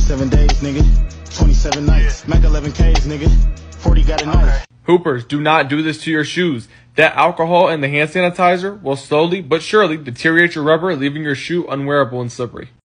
27 days, nigga. 27 nights. Mac 11Ks, nigga. 40 got a knife. Hoopers, do not do this to your shoes. That alcohol and the hand sanitizer will slowly but surely deteriorate your rubber, leaving your shoe unwearable and slippery.